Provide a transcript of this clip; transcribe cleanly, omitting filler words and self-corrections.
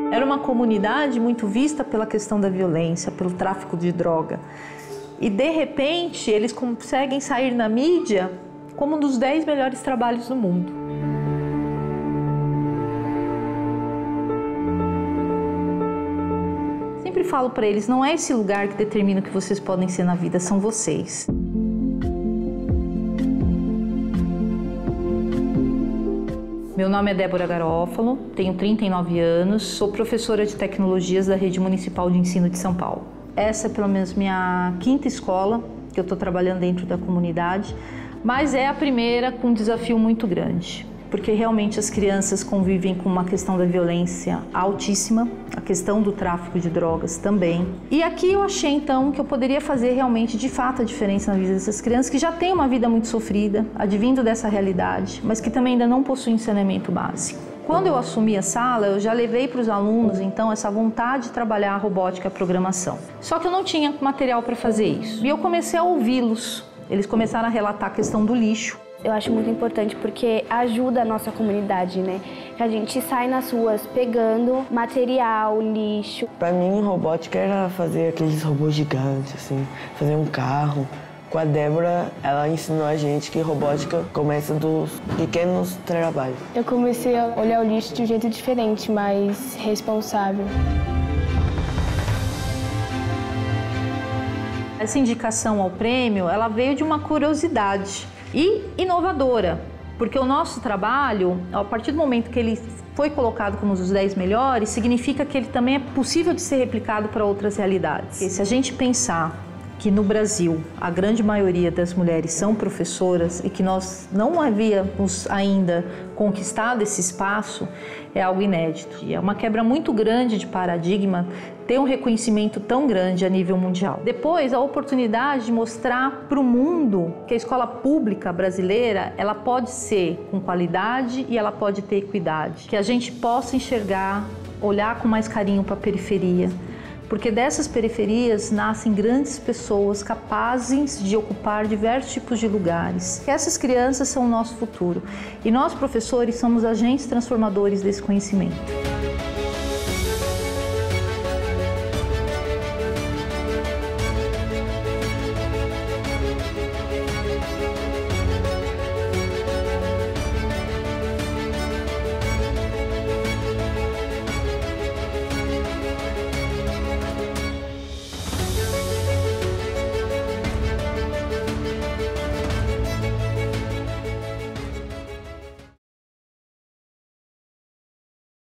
Era uma comunidade muito vista pela questão da violência, pelo tráfico de droga. E, de repente, eles conseguem sair na mídia como um dos 10 melhores trabalhos do mundo. Sempre falo para eles, não é esse lugar que determina o que vocês podem ser na vida, são vocês. Meu nome é Débora Garófalo, tenho 39 anos, sou professora de tecnologias da Rede Municipal de Ensino de São Paulo. Essa é pelo menos minha 5ª escola que eu estou trabalhando dentro da comunidade, mas é a primeira com um desafio muito grande, porque realmente as crianças convivem com uma questão da violência altíssima, a questão do tráfico de drogas também. E aqui eu achei então que eu poderia fazer realmente de fato a diferença na vida dessas crianças que já têm uma vida muito sofrida, advindo dessa realidade, mas que também ainda não possuem saneamento básico. Quando eu assumi a sala, eu já levei para os alunos então essa vontade de trabalhar a robótica e a programação. Só que eu não tinha material para fazer isso. E eu comecei a ouvi-los. Eles começaram a relatar a questão do lixo. Eu acho muito importante porque ajuda a nossa comunidade, né? Que a gente sai nas ruas pegando material, lixo. Para mim, robótica era fazer aqueles robôs gigantes, assim, fazer um carro. Com a Débora, ela ensinou a gente que robótica começa dos pequenos trabalhos. Eu comecei a olhar o lixo de um jeito diferente, mais responsável. Essa indicação ao prêmio, ela veio de uma curiosidade e inovadora, porque o nosso trabalho, a partir do momento que ele foi colocado como um dos 10 melhores, significa que ele também é possível de ser replicado para outras realidades. E se a gente pensar que no Brasil a grande maioria das mulheres são professoras e que nós não havíamos ainda conquistado esse espaço, é algo inédito. E é uma quebra muito grande de paradigma ter um reconhecimento tão grande a nível mundial. Depois, a oportunidade de mostrar para o mundo que a escola pública brasileira, ela pode ser com qualidade e ela pode ter equidade. Que a gente possa enxergar, olhar com mais carinho para a periferia, porque dessas periferias nascem grandes pessoas capazes de ocupar diversos tipos de lugares. Essas crianças são o nosso futuro e nós, professores, somos agentes transformadores desse conhecimento.